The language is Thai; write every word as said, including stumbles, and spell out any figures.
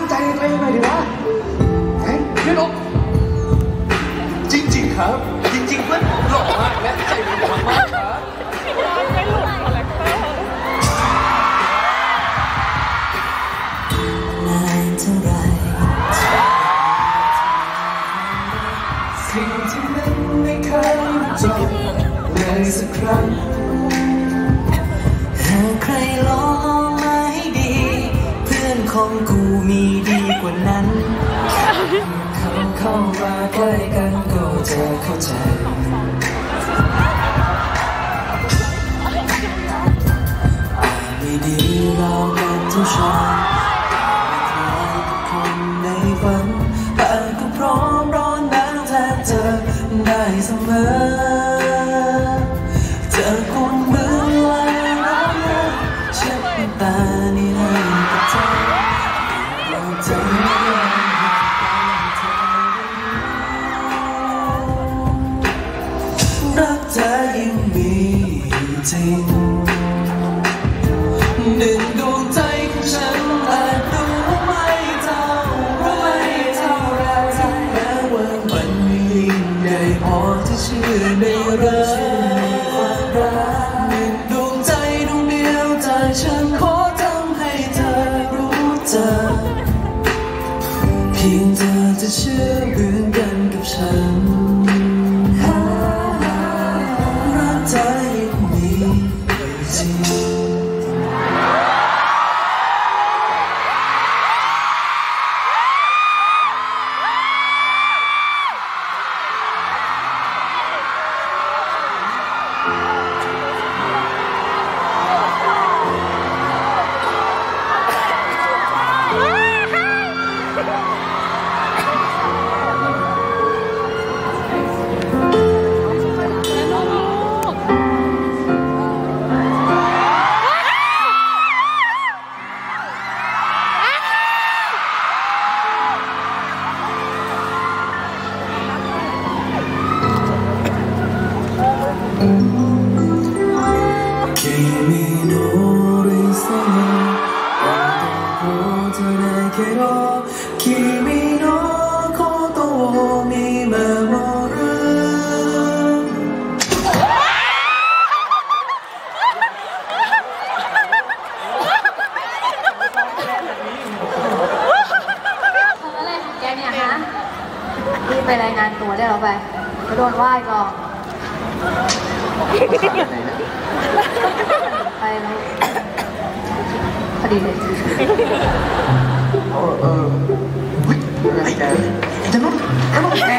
ใจตัวเองหน่อยดิวะเฮ้ยพี่นกจริงๆครับจริงๆเพื่อนผมหล่อมากและใจดีมากมากครับไม่หลุดคาแรคเตอร์นานเท่าไรสิ่งที่มันไม่เคยจบเลยสักครั้งหากใครลองมาให้ดีเพื่อนของกูมีดีกว่านั้นเขาเข้ามาใกล้กันก็จะเข้าใจไม่ดีเราเป็นเจ้าชายไม่คล้ายกับคนในฝันแต่ก็พร้อมร้อนน้ำแทนเธอได้เสมอเธอกุมมือไว้ร้องไห้เช็ดน้ำตานี่ให้กับเธอเราเธอรักเธอยังมีจริงหนึ่งดวงใจของฉันอาจดูไม่เท่าไม่เท่าไรแม้ว่ามันไม่ยิ่งใหญ่พอที่เชื่อในรักหนึ่งดวงใจดวงเดียวจากฉันขอทำให้เธอรู้จักเพียงเธอจะเชื่อเหมือนกันกับฉันรักเธอยังมีจริงไปรายงานตัวได้แล้วไปก็โดนว่าอีกหรอกไปแล้วพอดีเลยเออเออเฮ้ยไอ้เจ้าน้องไอ้น้องแก